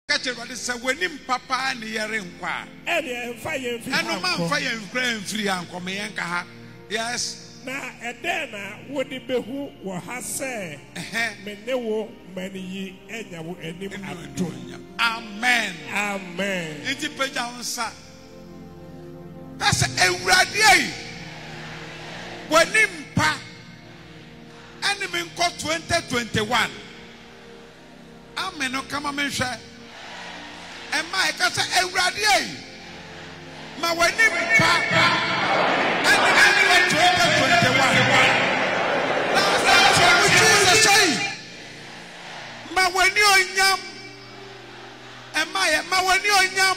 Everybody say when him papa ni yering kwa. And man fire and free and come yanka. Yes. Na edena wodi behu wo ha se menewo mani enyawo enim atonya. Amen. Amen. Iti peja unsa. That's Ewurade. When him pa enemy ko 2021. Amen. No come on, share. And my casa Ewurade. Ma when him pa enemy 2021. Ma when you nyam. And my when you nyam.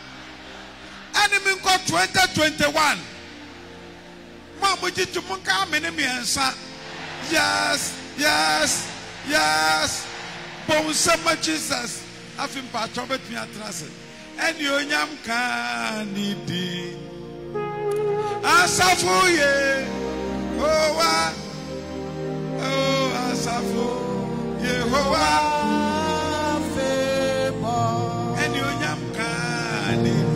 Enemy got 2021. Mamuji to Munka Menemi answer. Yes, yes, yes. Bonsama Jesus. I've been part of it, me at Russell. And you yam can need Asafu, oh, Asafu, Yehovah. And you yam can need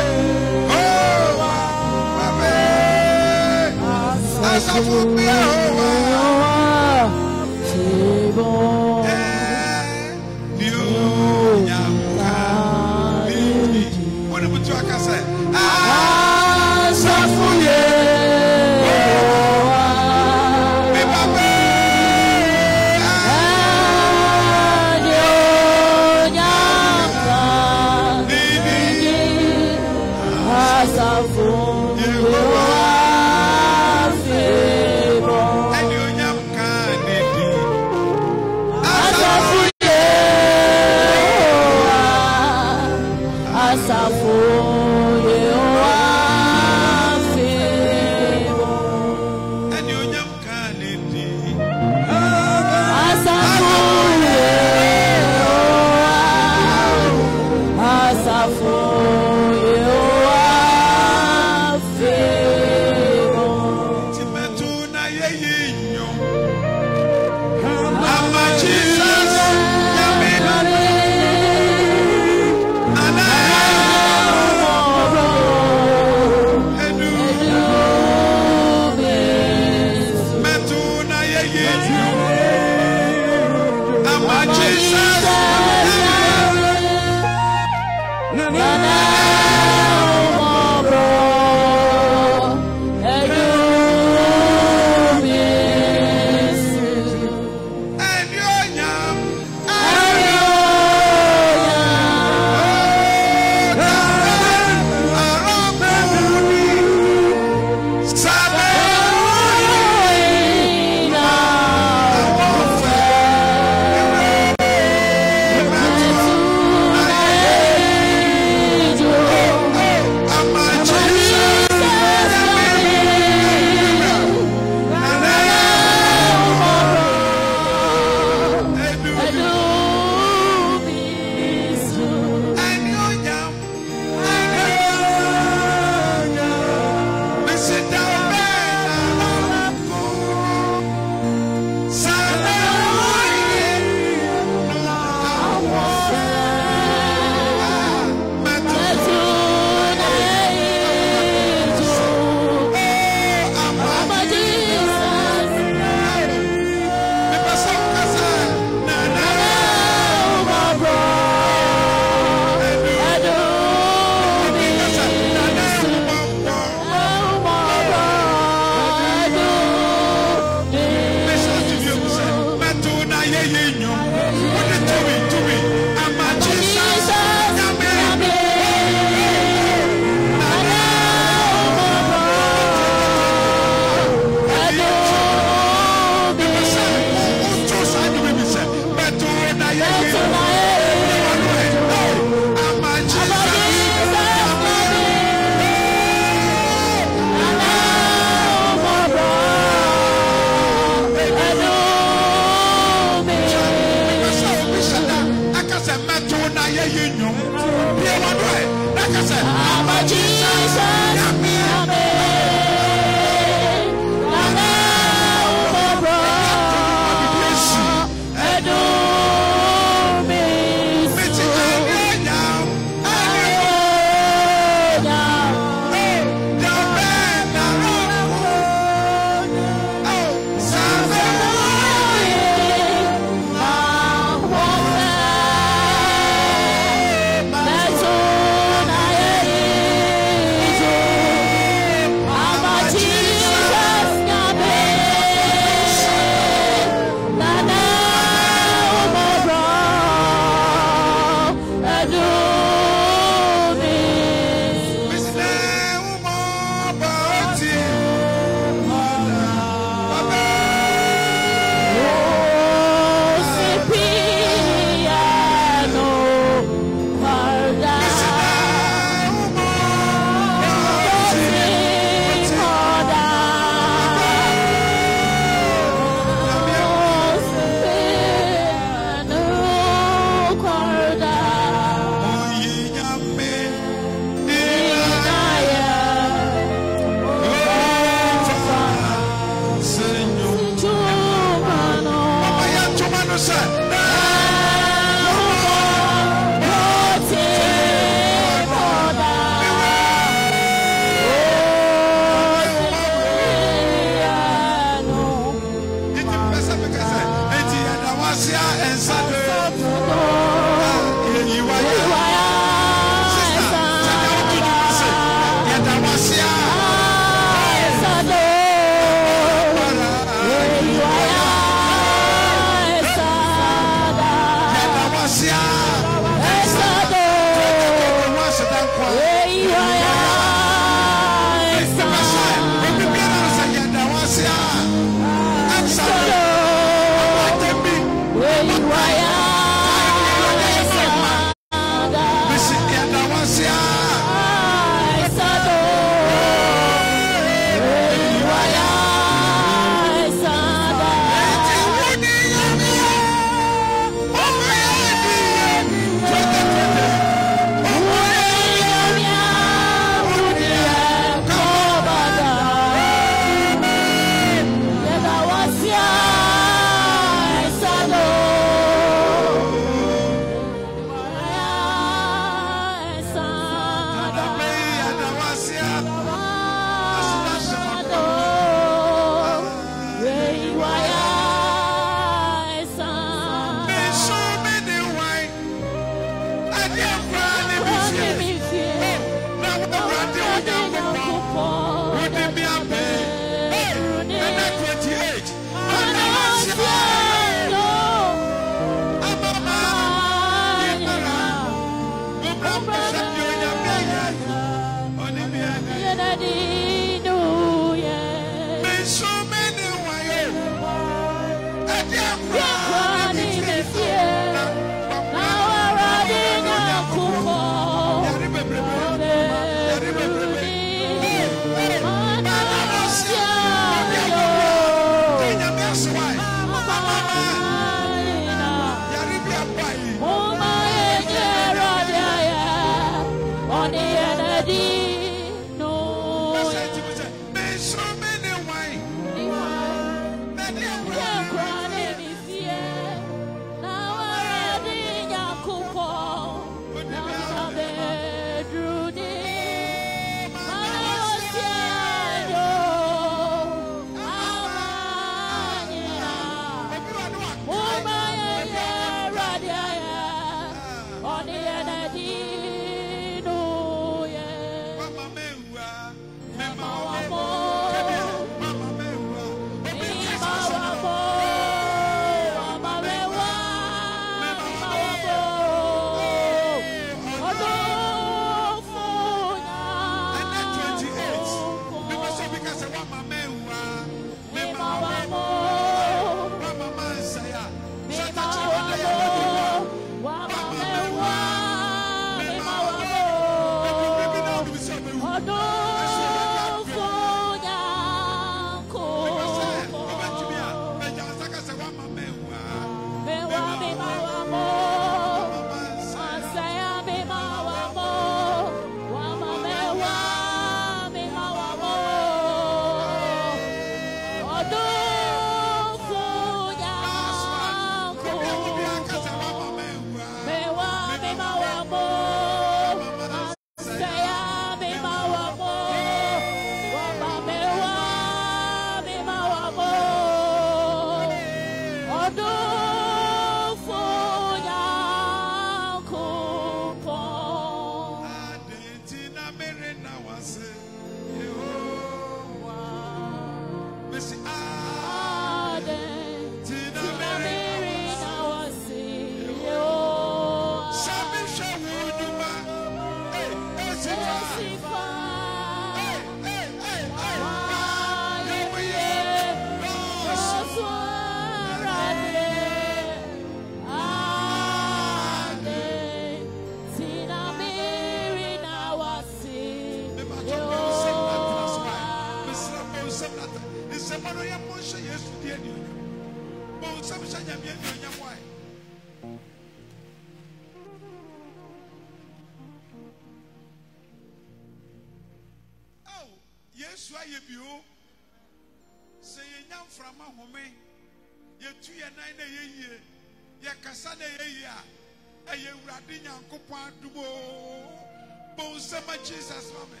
Jesus, Amen.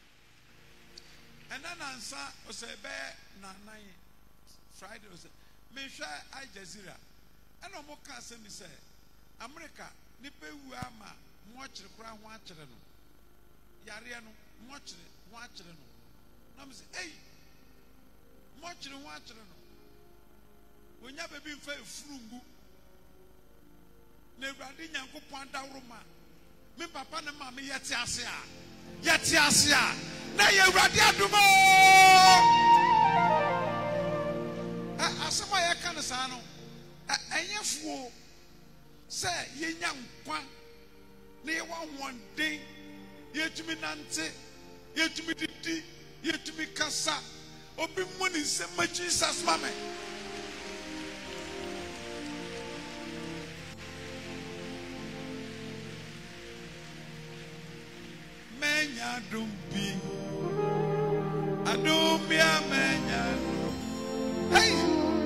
And then answer was a bear, Friday was Mesha Al Jazeera. And no more can say, America, Nipe Wama, watch the crown, watch it. Yariano, watch it. I'm saying, hey, watch it. When you have been fair, Frungu, never did you point out Roma. Me papa and mamma, Yetiasia. Now you're ready to more. I saw my canasano. And you fool, say, ye young one, near one day, yet to be Nancy, yet to be Didi, yet to be Cassa, or be money, so much Jesus, mamma. Menya dumpi adumbia menya hey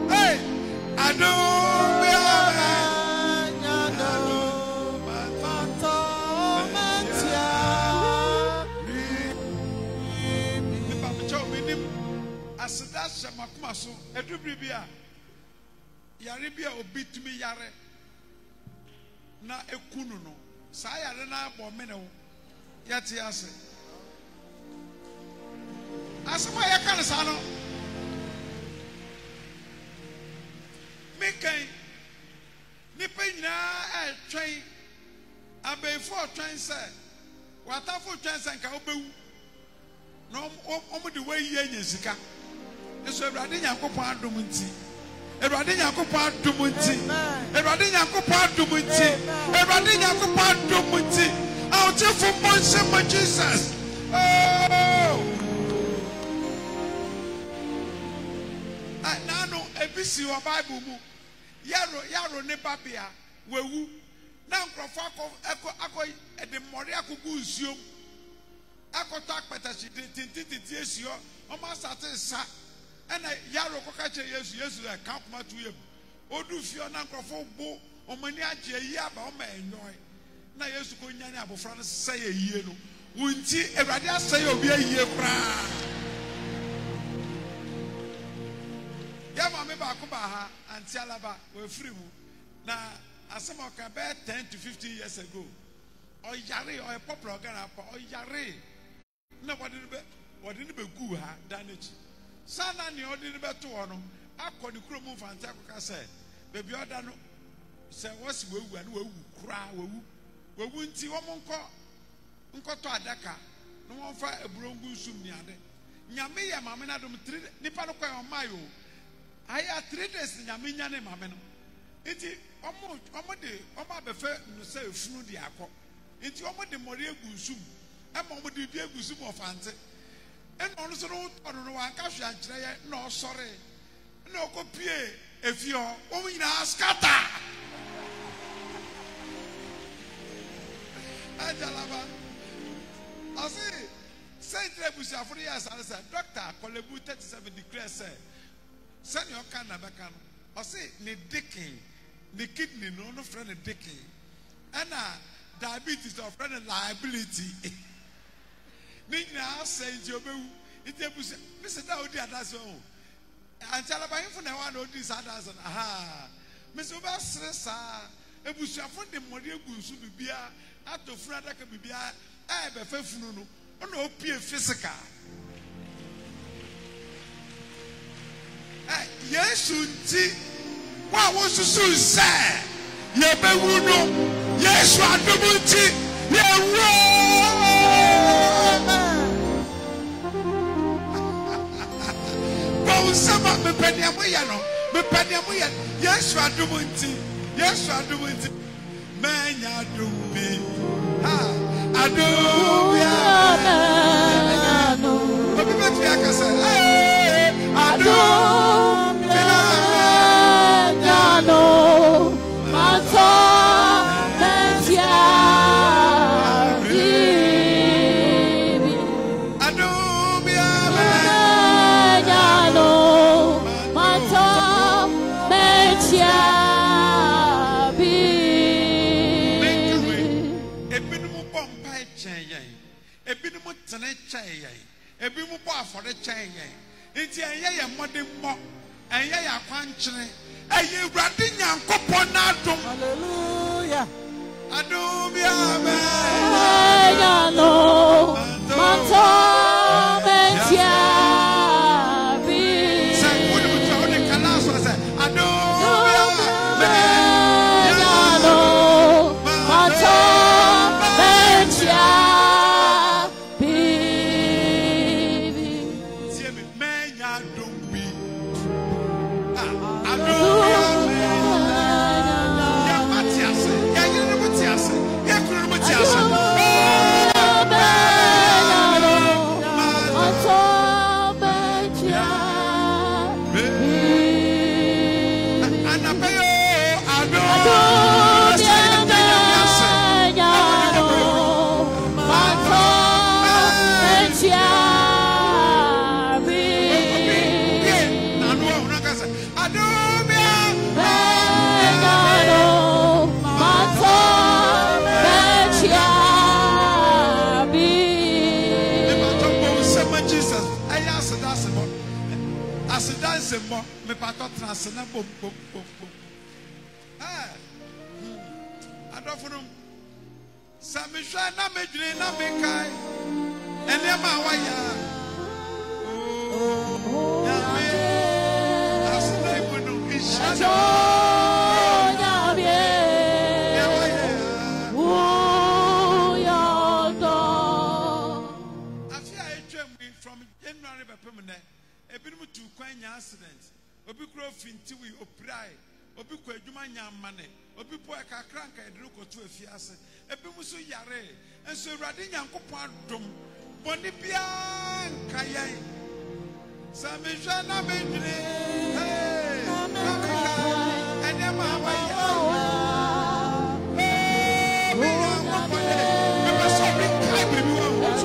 adumbia menya mato mentia nipa mcho minim aseda shamakuma so edubribia yare bia obitumi yare na ekunu no sa yare na abo mene wo yati ase asema yakane sano mekai nipa nyina atwen abefo atwen se watafo atwen se nka obewu no omo de way ye sika eso Ewurade Nyankopon adom nti Ewurade Nyankopon adom nti Ewurade Nyankopon adom nti Ewurade Nyankopon adom nti out for my Jesus. Oh, I know a busy or Bible. Yaro ne babia, wewu. Now, Crofako, Echo, at the Moriaco Goosium. Echo talk better, she did yes, you almost at sa. And a Yaro Cocacha, yes, I can't much to him. Odu Fiona Crofo, or Maniachi, Yaba, enjoy. Na Yesu ko nyane abofra no say yie no wunti Ewurade asay obi ayie kra ya ma me ba ko ba ha anti alaba we free mu na asem o ka be 10 to 15 years ago o yare o popular Ghana pa o yare na wode ne be gu ha danechi sana ne ode ne be to ho no akodi kuro mu fante akoka say bebi oda no say wasi wewu anu wewu kra wewu wunti nko to adaka no won fa eburongu sum ni ade nyame ye mame na dom 3 nipa no kwa omayo aya 3 days nyame nya ne mame no enti omo de abefa no say efunu de akọ enti omo de mori egu sum e ma omo de bi egu sum ofante en ono so no todo no wan ka hwe ankire ye na osore na okopie efio o nyina scatter Ajalaba. I say Busia for years. I said, Doctor, Kolebu 37 declares, send your can of can. I say, the dicking, the kidney, no friend of dicking, and diabetes of friend of liability. Nina says, you it's a Mr. Dowdy at us own. And Jalaba for the one who this others. Aha, Mr. Bass, a Busia for the Modia Gusubia. Ato frada ka bibia be fafunu no ona opie physical Yesu nti wa wo susu se ye bewu no Yesu adom nti ye wo bo sama me paniamo ya no me paniamo ya Yesu adom nti Menya dumbi ha adubia menya no obi betu akasa adubia menya no mato mentia bibi adubia menya no mato mentia ebinumu tene cheye ebinumu bo afore cheye enti enye ye modem mo and ye are quenching, and you ratting young coponatum. Hallelujah. Adumia, me pato transna bom. Adofunu Samisha na medwene na mekai ene ma waya ya me asna ibunu ishana ya be ya waya ya do afia etwem from January bepemne ebinum tu kwanya accident obi kro finti wi oprai obi kwa adwuma nyamane obi po kakranka edru kotu afiase ebi muso yare enso Awurade Nyankopon adom boni bia nkayan samehwa na medwene hey ene ma wa ya me Nyankopon me so bi kai bi wo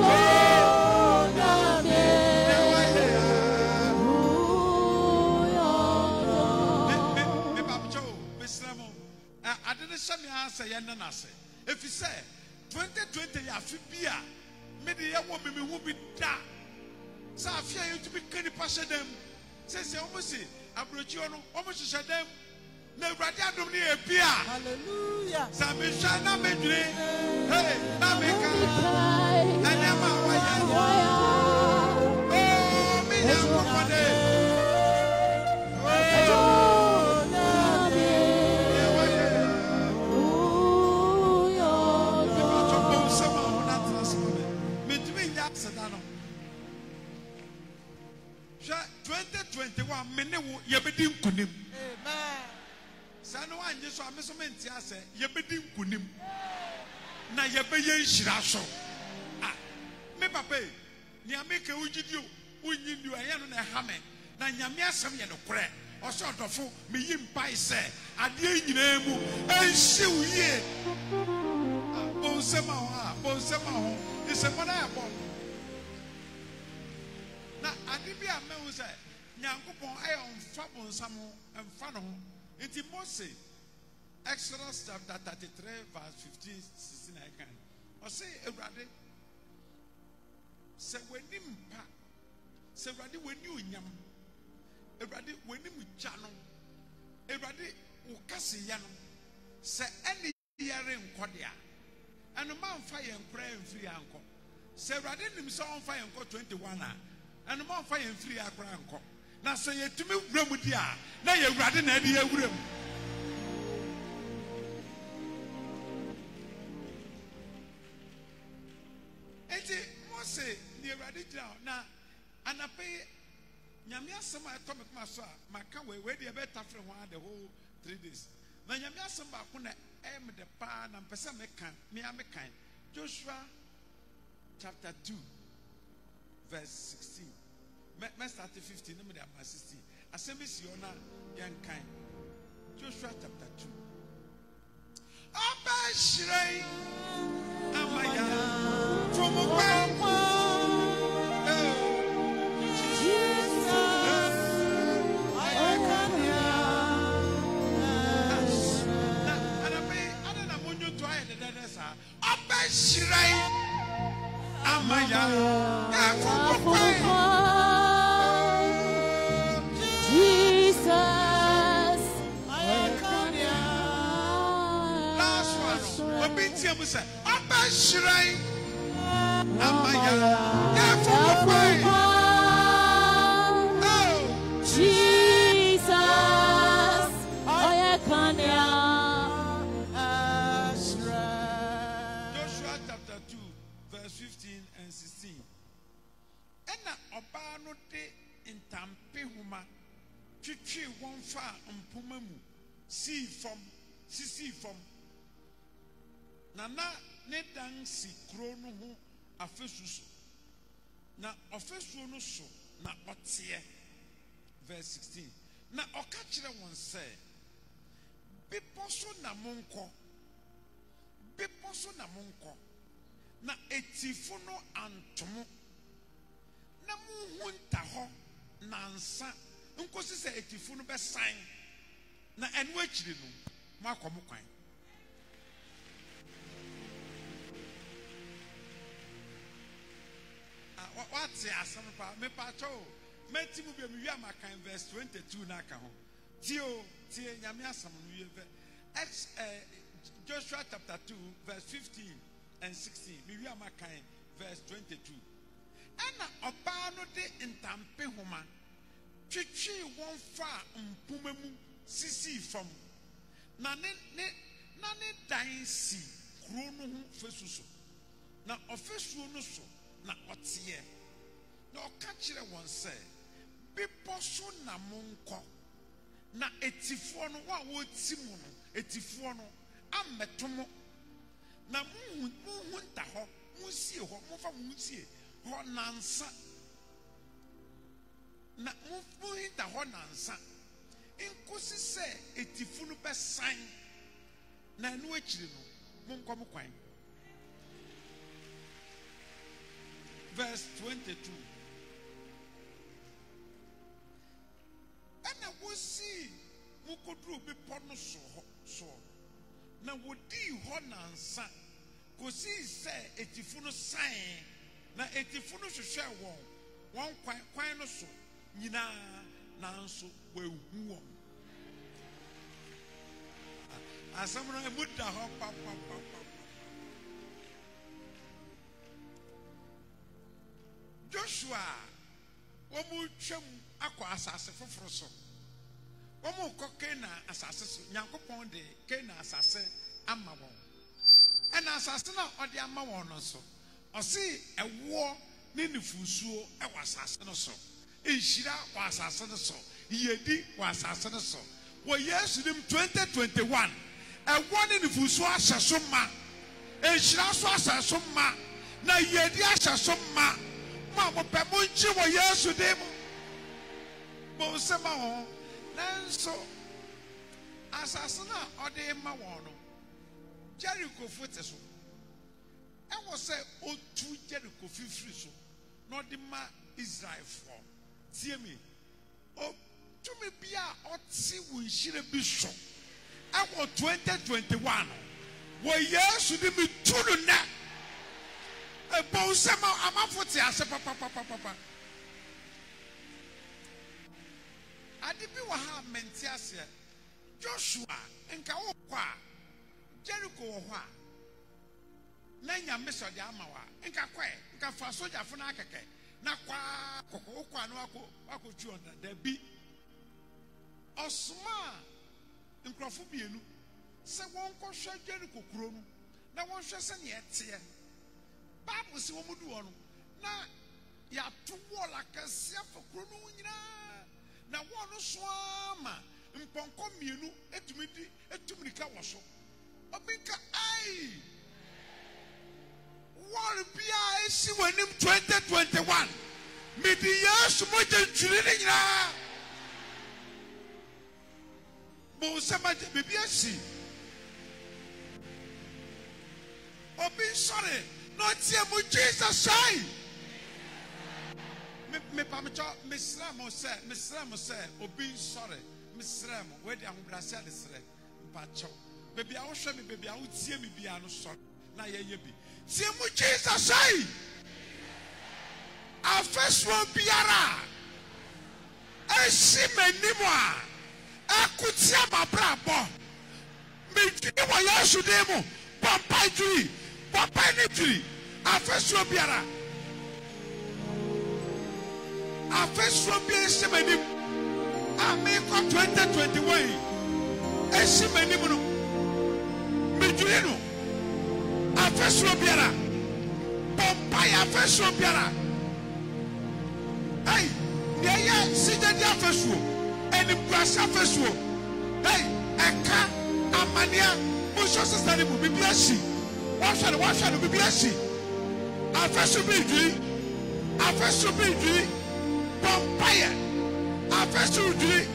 I didn't say me answer Yanase. If you say 2020 ya fibia, maybe ya woman will be da. So I fear you to be candy passion them. Says almost Abrochiono, almost shut them. No radiadum near Pia. Hallelujah. Sami Shana Medri. Hey, Namika. And Emma Waya. Oh, me Sedano 2021 menewu yebedi nkunim amen sanu anje so amesomenti ase yebedi nkunim na yebeye nhira so ah me papa ni ameke ugidio unyidio aya no na hame na nyame asem ye no kore oso odofo me yimpai se ade nyina mu enhye uye bonsema ho isemona ya bon na adibi amewu se Nyankopon aye onfa bonsamo emfa no enti Mose Exodus chapter 33 verse 15 16 I can o say Awurade se weni mpa se Awurade weni onyam Awurade weni mugya no Awurade wo kase ya no se eni yare nkodea eno manfa ye nkora emfiri anko se Awurade nim se onfa ye nko 21 a eno manfa ye mfiri akora anko na se yetumi wuramu dia na ye Awurade na ade ye wuramu enti Mose ni Awurade gira na anape nyame asem a to mekoma so a maka we de be tafre ho the whole 3 days na nyame asem ba ko na em de pa na mpesa mekan me amekan Joshua chapter 2 verse 16 me start 15 no me dey 16 asem si ona yankan Joshua chapter 2 Aba Shirei Amaya from Shirai Amaya Jesus team say Aba Shrai Amaya Yafupai Jesus Oyekania Joshua chapter 2 verse 15 and 16 Ena Oba no de intampe huma twitwi won fa mpoma mu si from Nana ne dan si kro no ho afesu so na ofesu no so na otie verse 16 na oka kire won say biposo na monko na etifo no antomo na mu hunta ho nansa nkosi se etifo no besan na enu akire no makomo kwan what's asam pa me pa cho meti mu be mi wi amakan verse 22 na aka ho tie nyame asam no wi Joshua chapter 2 verse 15 and 16 mi wi amakan verse 22 ana oba no de ntampe homa twitwi won fa mpoma mu sisi fam na ne dan si kro no ho fesu so na ofesu no so na otie na oka kire won say biposo na monko na etifo no wa wo ti mu no etifo no ametomo na mu nta ho mu sie ho mu fa mu sie ho nansa na mu nta ho nansa inkosi se etifo no besan na enu akire no monko mo kwan verse 22 ana wosi mukodru bi pono so na wodi ho nansa kosi se etifu no san na etifu no hwehwe won kwan no so nyina nanso wehu won asamro emuda ho pa Joshua womu twam akwa asase foforo so womu kokena asase so Nyankopon de kena asase ama won ena asase na ode ama won no so osi ewo ne nifusuo ewa asase no so enhira wa asase no so yedi wa asase no so wo Yesu dim 2021 ewo ne nifusuo asaso ma enhira so asaso ma na yedi asaso ma Mama pemunchi wa Yesu demo bo sema ho nanso asasana ode ma wono Jericho fote so e wo se otu Jericho fifiri so no de ma Israel for tie me o tumi bia oti wo nhire bi so e wo 2021 wo Yesu de mi tunu na Bonsema amafote ase papa adibi wa ha menti ase Joshua enka wo kwa Jericho wo ho a na nyame so de amawa enka kwa enka fa soja fo na akeke na kwa kokko kwa no akotwu onda da bi osma nkrofo bienu se won ko hwe Jericho kuro no na won hwe se ne etie Bible si wo mudu ono na ya to wall akasia fokro no nyina na wo no so ama mponko mienu etumrika wo so obinka ai wall bia esi wanim 2021 medi Yesu mo jenturi ni nyina bo sama bebi asi obi sorry not here with Jesus say me pamcho misramo say obi sorry misramo we dey ahubrase adesre mpacho baby a wo hwe me baby a wo tie me bia no sorry na ye bi tie mu Jesus say afeso biara esi menimo a akutia mabrabo me dini wo Yesu demo bo Bompai tree. Bompai tree. Afesuo biara. Afesuo biara semani. Ameko 2021. Esimani muno. Mijulino. Afesuo biara. Bompai afesuo biara. Hey, yeah, see that afesuo. Eni brasa afesuo. Hey, eka amania. Musho sestani mu bibiasi. Washa bibiasi. Afesuo bidri. Afesuo bidri. Bompai. Afesuo bidri.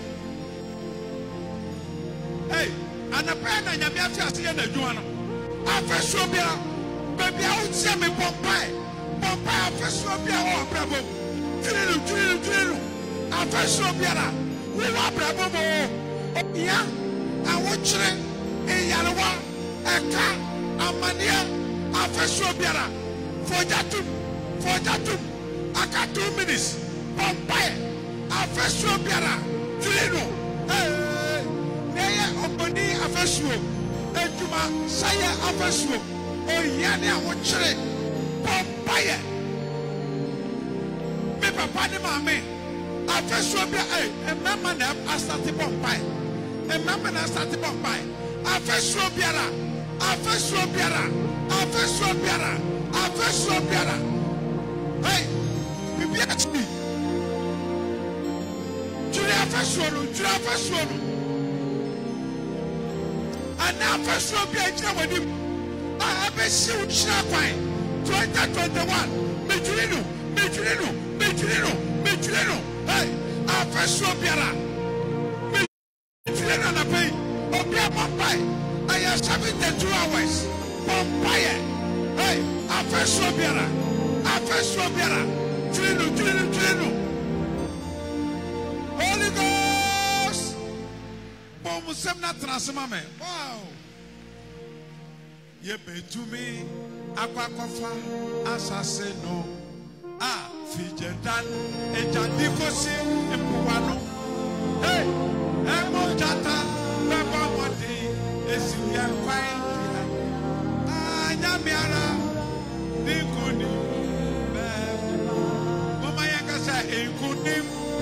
Hey, anapenda nyame afiase ye na adwuma no. Afesuo bia, baby a wotie me Bompai. Bompai afesuo bia wo brabo. Tiriru. Afesuo bia la. Wo brabo mo. Ya, awochire, eyarewa, eka, amania, afesuo bia la. Fojatum. Aka 2 minutes. Bompai. Afesuo bia la. Tiriru. Hey. Neye oboni afesuo. Ejuma saye afesuo. Oyane awochire. Bompai. Me papa ni mama. Afesuo bia emama na asate Bompai. Emama na asate Bompai. Afesuo biara. Hey, bibi ati. Jure afesuo no. Ana afesuo bia jira wadi. Abesi uchira kwan. 2021. Mejulino. Hey, afesuo biara. Mejulino na pay. Obia Bompai. I have 72 hours. Bompai. Hey, afesuo biara. Trino. Holy Ghost. Bomusem na transma me. Wow. Ye betumi akwakofa asase no. Fijedan ejadikosi empuwano. Hey, emojata baba wadi esiya kwai. Anyamiara nikuni. Mama yakasa ekunim.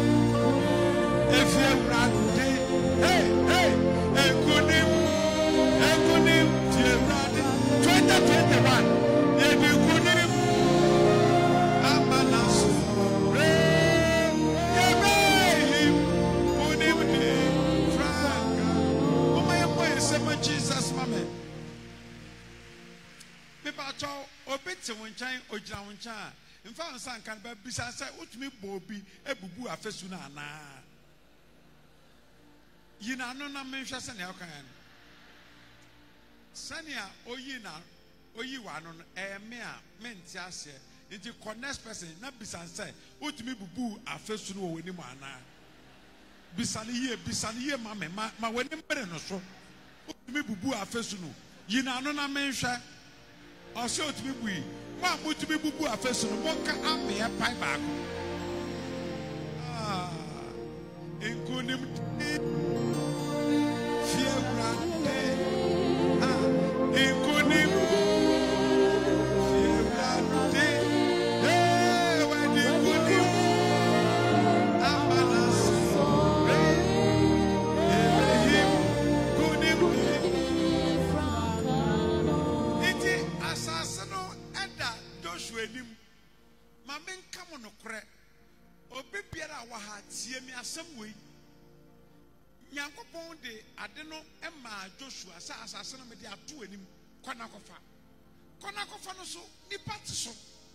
Efiewrade. Hey, ekunim. Fiewrade. 2021. Ekunim. Jesus, mama. People are obeti wonchai ojira woncha. In fact, san kan ba bisa say utumi bobi ebubu afesu na na. Yina no na menhwa se na yakan. Sania oyi wa no me a menti ase. Nti connect person na bisa say utumi bubu afesu no woni mu ana. Bisani ye ma woni mbere no so. Me bubu afesu no yina no na menhwa o se otumi bui ma mutumi bubu afesu no monka ame ya pai baako enkunim fiewrade enkunim fiewrade wadi enkunim amanas Enim mamen kamo no kre obi biara wa ha tie mi asem wei Nyankopon de ade no ema Joshua sa asase no me de ato anim kona kofa no so nipa te so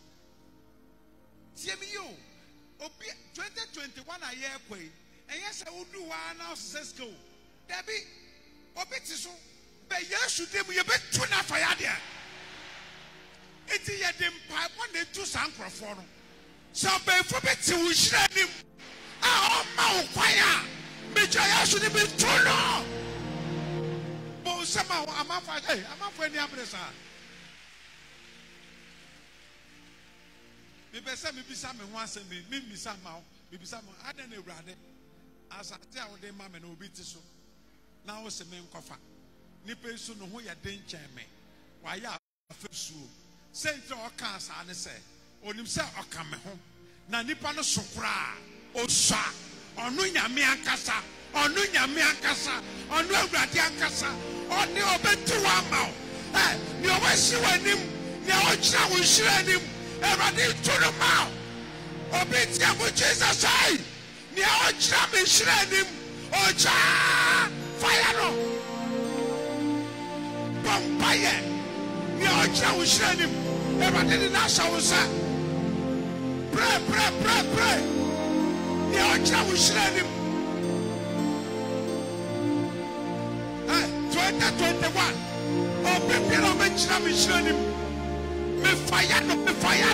tie mi yo obi 2021 aye kwai enye se wudu wa na osesko debi obi te so be Yesu dem ye betu na fa ya de eti ye dem pa won de tu sankrofo no so be fo beti wo hira nim a o ma wo kwan a me ja Yesu de betu no bo sama amafa ani abresa me besa me bisa me ho asem me bisa ma ho me bisa mo ada na ewrade asate a wo de ma me na obi ti so na wo se me nkofa nipa su no ho ya den chen me waya afesu sentre oka asane se onim se okame ho na nipa no sokra osua onu nyame ankasa onu nyame ankasa onu awurade ankasa oni obetu wa ma ni owasi wanim ni ochira wo hiranim awurade tunu ma obeti amu Jesus ai ni ochira me hiranim ocha fire no bompaye ni ochira wo hiranim awurade ni na sha wo sa pray ni ochira wo hiranim 2021 obebi no me chira me hiranim me fire no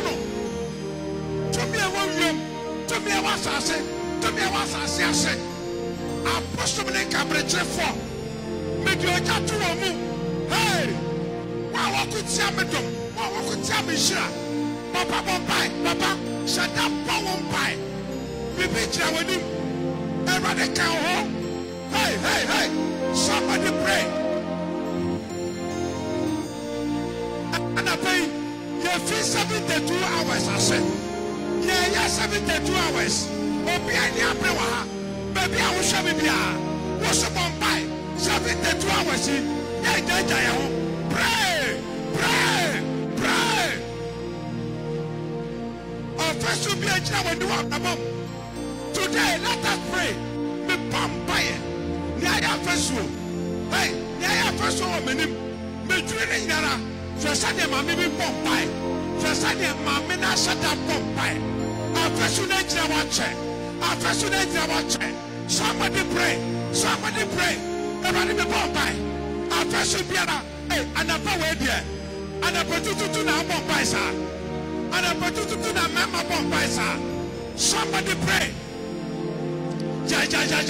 to me won to me wasase ase apostle ne kabreche fo me di oja to wo mu hey wa wakutia me dom wa wakutia me hira papa shada power pai me be chira woni everybody can ho hey somebody pray and I pay you feel 72 hours I said yeah 72 hours obi ani abrewa baby I will show me bia what's up on by 72 hours yeah danger ya pray first will be a job when you want above today let us pray me pampaye nya first hey nya first menim me dwere nyara Fesane mami bi pompai. Fesane mami na shata pompai. Afesu na jira wache. Somebody pray. Everybody be pompai. Afesu biara. Hey, anapa we dia. Anapa tutu na pompai sa. Anapa tutu na mama pompai sa. Somebody pray. Ja.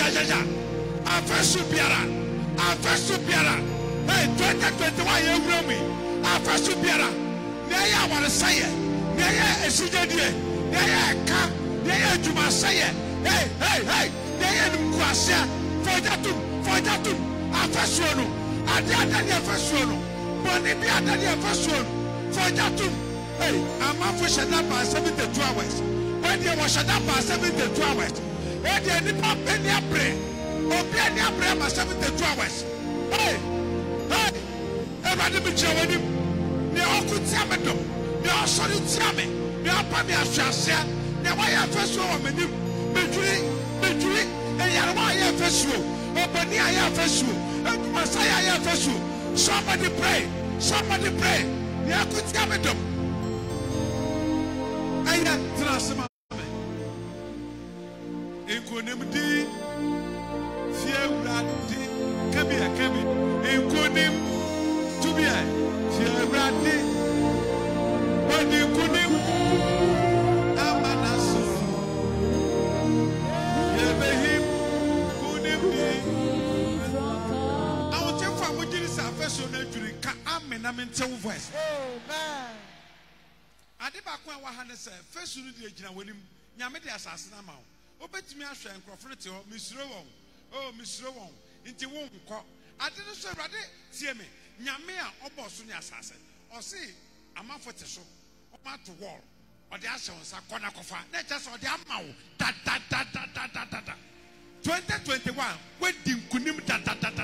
Afesu biara. Hey, 2021 you will me. Afesu biara neya wale saye neya esujadie neya ka neya juma saye hey neya numkwasya fojatum afesu no ade adani afesu no boni bi adani afesu no fojatum hey amafo shada pa 72 hours when they was shada pa 72 hours when they nipa beni abre obi ani abre ma 72 hours hey everybody be chawani ne okutia medom ne osori tia me ne apami ahwase ne wa ya fesu o menim medwiri eyare wa ya fesu obani ya fesu eduma sai ya fesu somebody pray ne okutia medom aina trasma enkonem di fiewrade kabi enkonem tubia fiewrade wadi kunim amanaso yebehim kunim awtefa mujiri sa feso na dwuri ka amena mentew voice amen ade ba ko wa hane se feso no de agina wanim nyame de asase na mawo obetimi ahwe enkrofo te ho misiro won nti wo nkọ ade no so awrade tie me nyame a oboso ne asase o se amafo te so o ma to wall o de ashe onsa kona kofa na eche so o de amawo da 2021 we di nkunim da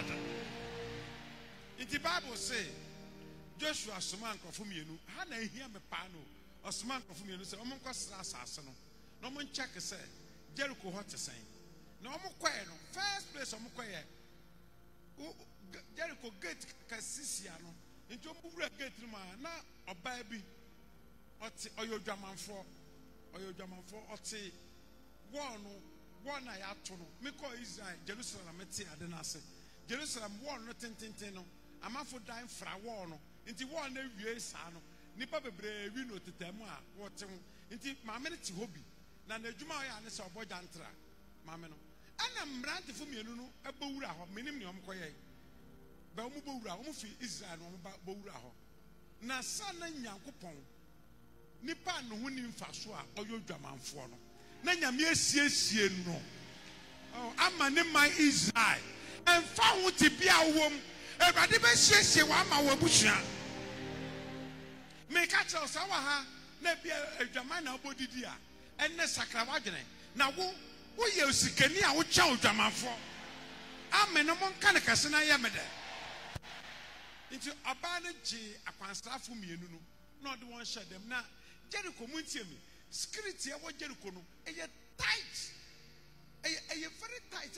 inti bible say Joshua soma nkrofo mienu ha na ehia me pa no osoma nkrofo mienu say o mo nkosra asase no no mo check say Jericho hot sen na o mo kwae no first place o mo kwae Jericho gate kasisia no nti o mo wura gate no ma na oba bi oti oyodwamanfo oti won na ya to no me call Israel Jerusalem meti ade na ase Jerusalem won no tententen no amafo dan fra won no nti won na wie sa no nipa bebre wi no tetamu a wote ho nti maame ne ti hobi na adwuma ya ne se oboja ntra maame no ana mbrante fo mienu no ebowura ho menim ne omkoye ba omu bowura omu fi Israel no bowura ho na sana nyankopon nipa no ho nim fa so a oyodwamanfo no na nyame asiesie no ama ne man Israel emfa ho tibia wom Everybody be sheshe wa ma wabusha. make a choice. Our maybe a Jamana Bodidia and the Sacravagene. Now, who you see, can you chow Jaman for? Amen. Among Kanakasana Yamada. Into abandoned G, upon staff from you, not the one shut them now. Jericho Muntium, security, what Jericho, a tight, a very tight,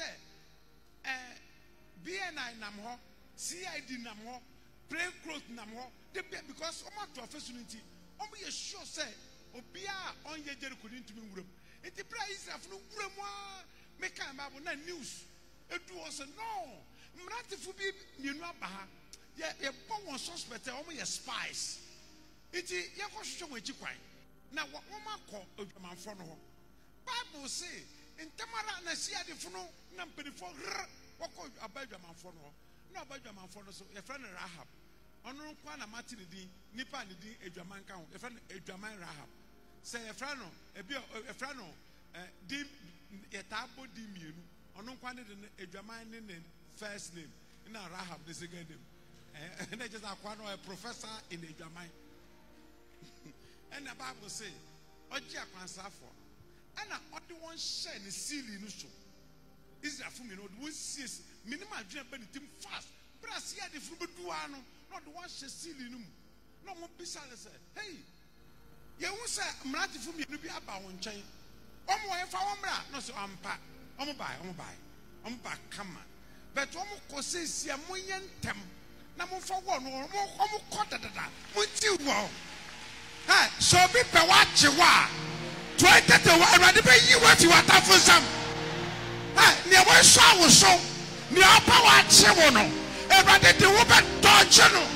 BNI Namho, CID Namho, plain clothes Namho, because of my professionality, only a sure say, Obia on your Jericho into me room. It the price of no room, make a Bible news. It was a no, not if you know, yeah, a bomb suspect, only a spice. It's a Yakosho with you. Now, what woman call a man from home? Bible say, in Tamara and I see the funnel, number 4, what call a Belgium for no? No Belgium for no, so a friend Rahab. On Quana Martin, Nipan, a German count, a friend a German Rahab. Say a frano, a frano, dim, a tabo dim, on Quana a German first name, in a Rahab, the second name. And I just acquire a professor in the German. And the Bible says, Oja Kwansafo. And I only one share the seal in the show. Is that for me? No, the one says, minimum dream, but it's fast. But I see the fruit do ano, not the one share seal in them. No more bizarre say, hey, you won't say, I'm not for me to be about one chain. If I want no, so I'm back. I'm back, come on. But almost says, I'm more young tem. Number for one, or more quarter that. What you want? So be watch you are 20 to 1 you what you are for some. Never saw so near power chewono. Everybody do what dodge.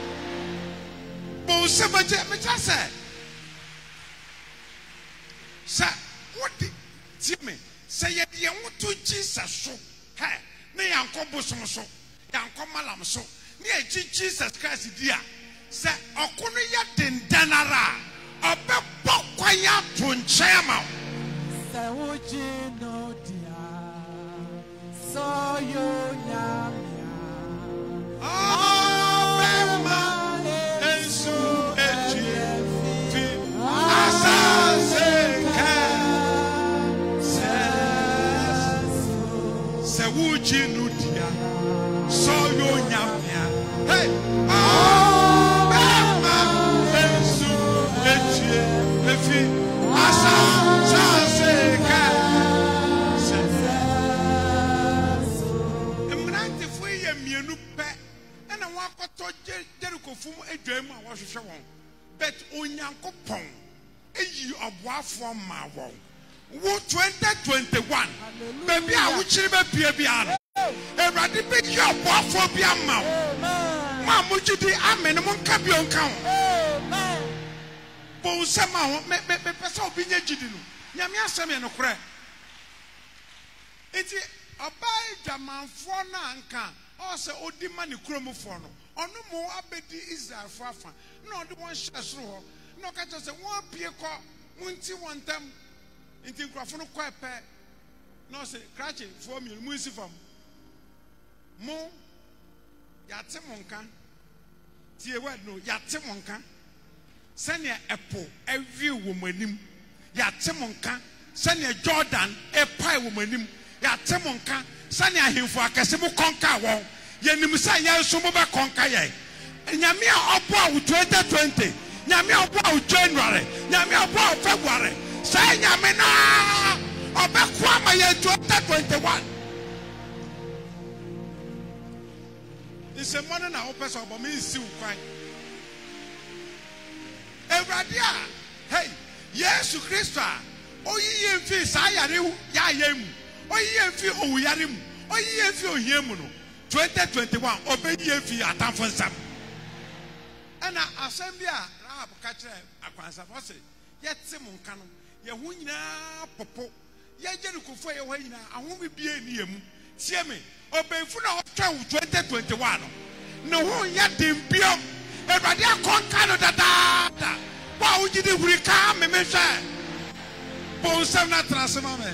But say, sir, what did Jimmy say? You want to Jesus so? Hey, me uncle Bosom so, Uncle Malam so, near Jesus Christ, dear. Say, Okunia din danara, a bequaya punchama. Sawujino dia, so you yamia. Oh, Bema, and so Sawujino dia, so you yamia. Hey, but Onyanko Pong, you are what from my wall. 2021, baby, I will chill a piano. A radical your boy for Biamma. Mamuji, I'm in a moncabion count. Bon, somehow, me person being a jidinu. Yamia Sammy no crack. It's a buy Jaman Fona and can also Odi money chromophone. On no more abedi Israel Fafa. No, the one shares no catch us a one peer call, Munti one time. Into Crafono quite pay. No say, cratching for me, Musifum. Mo Yatimonka. Tia word no Yatimonka. Send your apple, every woman. Yatimonka. Send your Jordan, a pie woman. Yatimonka. Send your him for a Casimo Conca. Yenimsa Yasuba Conca. Yamia Opera 2020. Yamia Opera January. Yamia Opera February. Say Yamina. Obekwama year 2021. It's a morning I hope so, but me see you cry. Evradia, hey, yes, Christa. Oh, ye and fee, Sayari, Yayem. Oh, ye and fee, oh, Yarim. Oh, ye and fee, Yemuno. 2021, obey ye fee at Tanfonsam. And I send you a catcher at Quansavose. Yet Simon Canon, Yahuna Popo. Yajaku for your way now, I won't be near me. See me, obey for now, 2021. No one yet in Pium. Everybody can't Canada. Why would you do? We come, me say. Bonsam na transmame.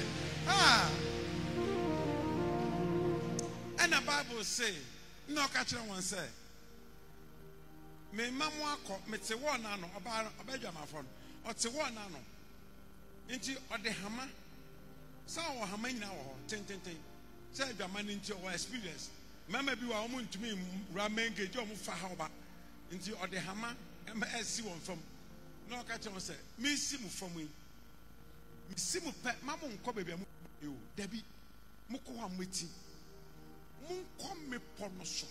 And the Bible say, no catch one say. me mamu akọ me te wo na no obadwa mafo no o te wo na no nti ode hama sa wo hama nyina wo tententen say adwama no nti o experience mama bi wa o mu ntumi ramen geje o mu fa ha oba nti ode hama em esi won fam na o ka che won say me si mu fam yi me si mu pe mamu nko bebia mu yo dabi mu ko wa meti mu nko me pono so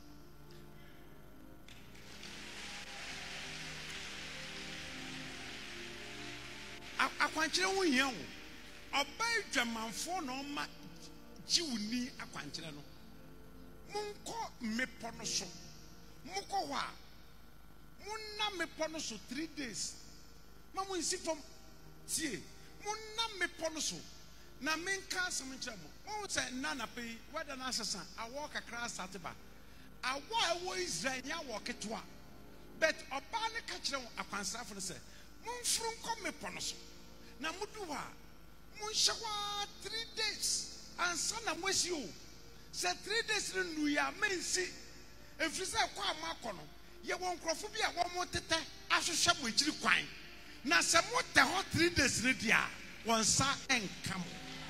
akwankyere wo hia wo obai dwamanfo no ma jiwuni akwankyere no munko mepo no so muko ho a munna mepo no so 3 days ma mun si fom tie munna mepo no so na menka asem nkyere mo say na na pe weda na asesa awo kakra asateba awo ewo Israel nya wo ketwa but oba ne ka kyere akwansafo no say munfuru nko mepo no so na mudu ha munshawa 3 days ansa na mwesi o se 3 days nu ya mensi efrise kwa amakono ye won krofo bi a wo mo tete ahwehwe mo akiri kwan na se mo te ho 3 days ne dia won sa enkam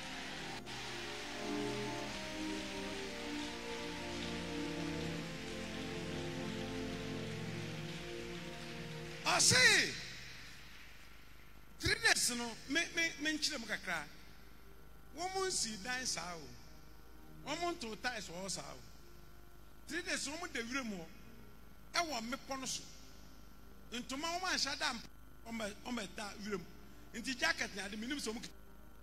ase 3 days no me nchire mo kakra wo mo nsi dan saa o wo mo nto ties wo saa o 3 days wo mo de wire mo e wo mepo no so ntoma wo man sha dam o me da wire mo nti jacket na de minim so mo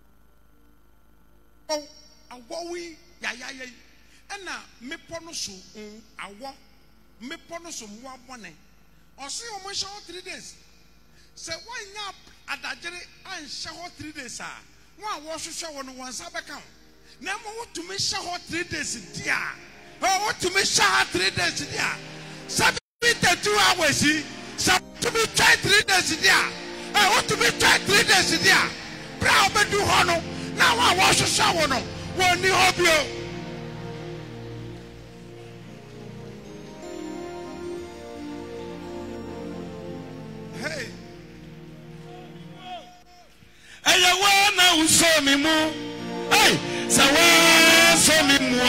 o awowi ya ena mepo no so awo mepo no so mo abone o se wo mo sha 3 days se wanya adagere an sha 3 days a one hwehwe wo no won sa beka na mo wotumi sha 3 days dia wotumi sha 3 days dia 72 hours sa wotumi try 3 days dia wotumi try 3 days dia bra obedu ho no na wa hwehwe wo no woni hobio hey aya wana usomi mu hey sawa somi mu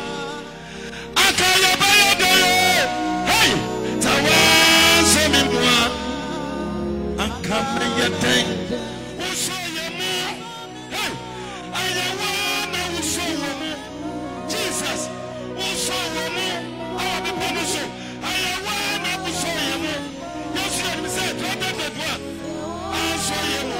akaya bayodo hey sawa somi mu akamenya ten usoye mu hey aya wana usowo mu Jesus usowo mu awabe ponuso aya wana usoye mu yesu ni se trade de toi usoye mu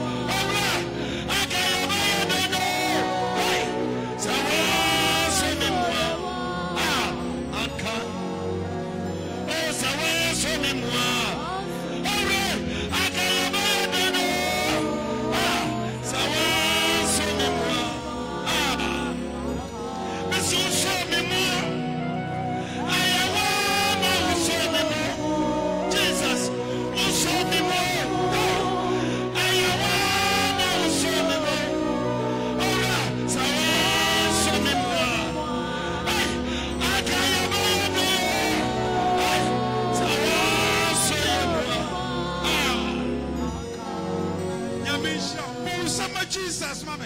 Jesus, mama.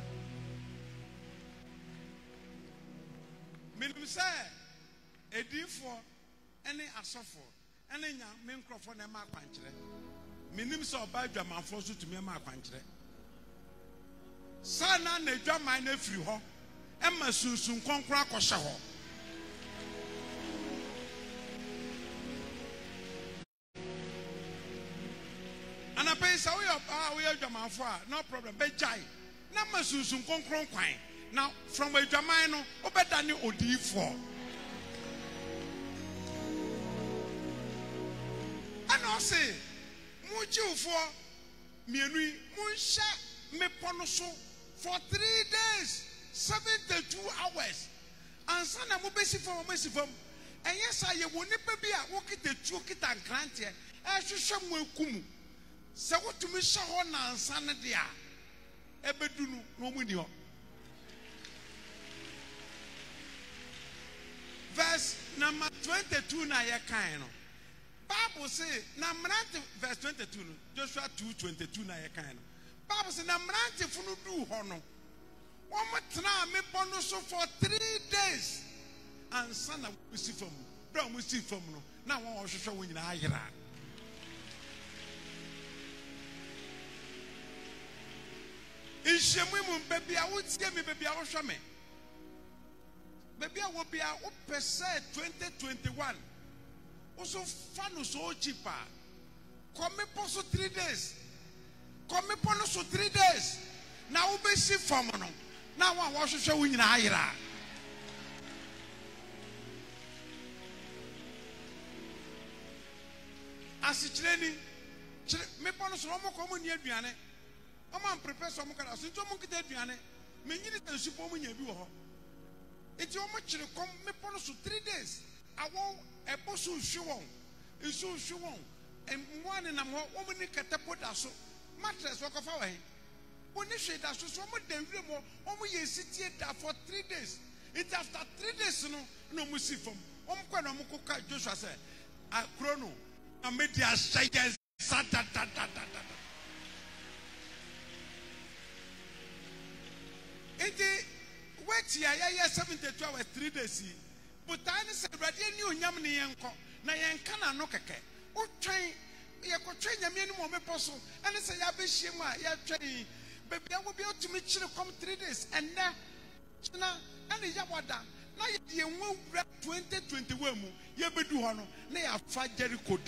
Minum say, a D4, any asofo, any young microphone and mark country. Minim so by German force to me mark country. Sana ne German nephew ho, Emma Susun Concra Coshaho. And I pay so we are German for no problem. Be jai. Nama Susun Concron Quine. Now from a Germano, Obedani OD4. And I say, Muju for Mianui, Munsha, Meponoso for 3 days, 72 hours. And Sana Mubesi for Messifum. And yes, I will never be a walk it the chukit and cranty. I should somewhere kumu. So what to me show on and sanadia? Ebedunu no munio. Verse number 22 na ye kaino. Bible say na mmerante verse 22 no Joshua 2:22 na ye kan no Bible say na mmerante funu du ho no won tena mebɔ no so for 3 days and sana we see from bra we see from no na won hwehwɛ won nyina ayera Ishemu mu baby a wotie me baby a wo hwɛ me baby a wo bia wo pese 2021 also fun so cheaper. Come for 3 days. Come for 3 days. Now we see from no. Now I want to show you in Ira. As it's training, me pon so mo come ni aduane. O man prepare some kind of so mo kite aduane. Me nyini tan supo mo nya bi wo ho. Enti o mo kire come me pon so 3 days. I want a boss who show on. It's so show on. And one in a more woman catapult us. Mattress walk of away. When you say that, so much then more, only you sit here for 3 days. It's after 3 days, no mercy from. Muka Joshua said, I chrono, I made the shaken Santa. It wait here, 72 hours, 3 days. But I said, Radian knew Yamini Yanko, Nayankana no keke. O train, you could train a minimum apostle, and I say, Yabishima, ya train. Baby, I will be able to meet you come 3 days, and now, and the Yawada. Now you won't rap 2021, you be do honor, they are fight Jericho.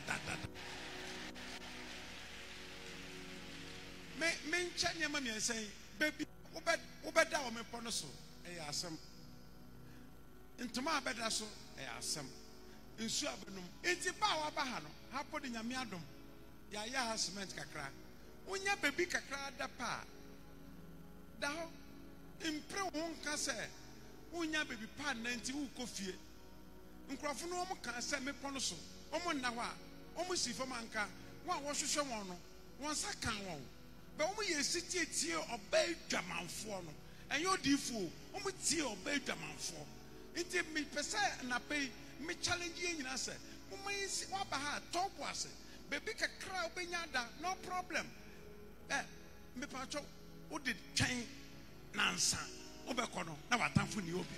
Men Chanya Mammy say, baby, Obed down my ponoso, a awesome. Into my bed, so a awesome. In Suabenum, it's a power bahano, how put in your miadum. Yaya has meant cacra. When your baby cacra da pa. Thou impre won can say, when your baby pa 90 who coffee. Uncrophone can say me ponoso. Omo nawa, almost see for manka, one was to show one, once I can one. But when you sit here, obey German for no, and your default, almost see obey German for. It me per se and I pay. Me challenging you answer. Mama is what about top was it? Baby can cry benyada, no problem. Me pacho who did chain nansa. Obekono, now I time for you.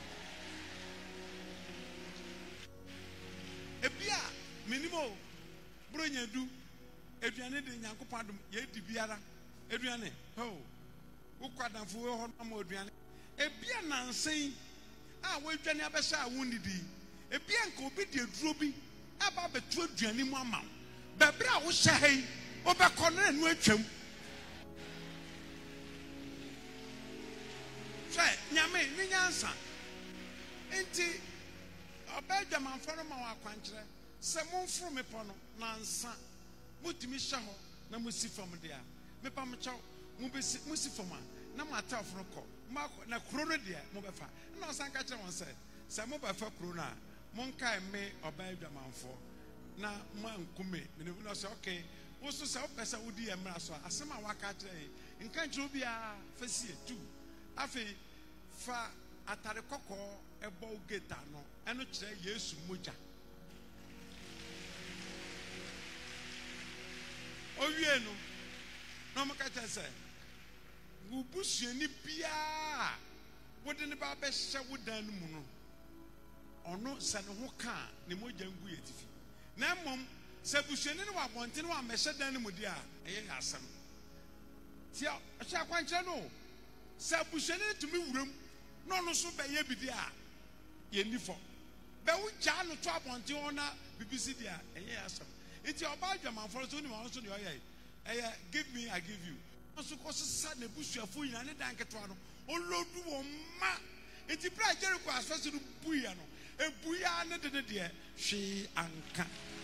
Ebia, minimo, bring do. Adriane de Yankopadum, ye dibiara. Adriane, oh, who quite a fool on Adriane. Ebia nansay. We can never say wounded. A bianco be the droby about the 2 journey mamma. Babra was say, over corner and wetchum. Say, Yame, Ninyansa. Ain't he? A Belgium from our country. Some from a pono, Nansa. Mutimishaho, Namusi from there. Mepamacho, Musi from no matter from Marco, na Crona dear, Mobafa. No, Sankacha one said, Samoba for Crona, Monka may obey the man for. Na man kume, and we say, okay, also self as I would be a master, as some wakate, in Kantrubia, Fessia too. Afi, fa atarekoko, a bow getano, and not say yes, Muja. Oh, yeah, no, Makata said. Wubusu ni bia wode ne ba be hye wodan mu no ono se ne ho ka ne moja ngu yetifi na mom se busuani ne wa bonte ne wa mehye dan mu dia eye asem ti a hye akwanche no se busuani ne tumi wuram no no so be ye bidi a ye nifo be wo ja no to abonte ona BBC dia eye asem enti oba adwamanfo so ni won so ne oye eye give me I give you so sad nebusuafo yina ne dan ketwa no olodu wo ma enti pra Jericho asfaso no buya no ebuya ne de de hwe anka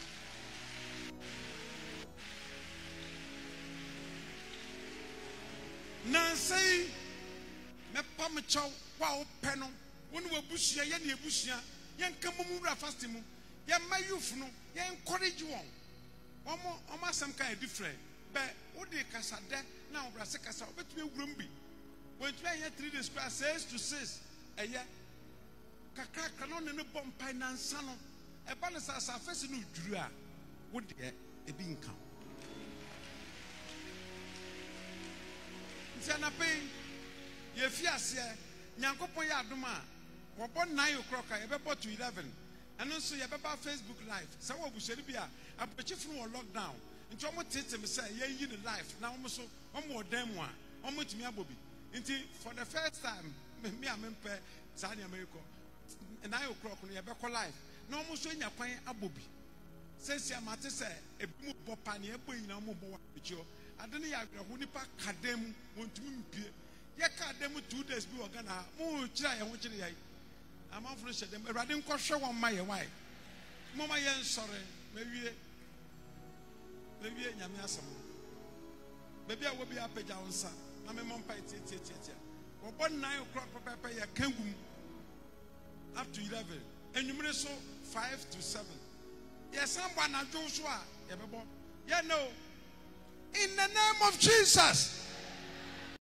nansei me pam chaw wa ope no wonu wabusua ye ne ebusua ye nka mumura fast mu ye mayuf no ye encourage won omo asem kan different but what they kasade now brase kasa obetumi ewuram bi when 3 days class 6 to 6 eye kakra no ne bom pai nansa no e ba ne sa fesi no duru a would a being come. Pay ye fias ye, Nyankopo Yaduma, or 9 o'clock, I ever bought to 11. And also, you have Facebook Live. Some of us be a picture from lockdown. And to almost tell me, say, ye the life. Now, almost one more damn one. Almost me a bobby. Until for the first time, me a member, Saudi America. 9 o'clock when you have a life. No more showing your pine a bobby. Says your matter say, a book panny, a boy in a mobile picture. I don't know who the pack had them want to be. You can't them 2 days be organ. More try, I want you to. I'm off to them, but I didn't call show on my wife. Mama, yes, sorry. Maybe Yamiasam. Maybe I will be up at Johnson. I'm a mom pie. Or 9 o'clock, Papa, ya Kangum up to 11. And you may so 5 to 7. Yes, someone at Joshua. Yeah, no. In the name of Jesus.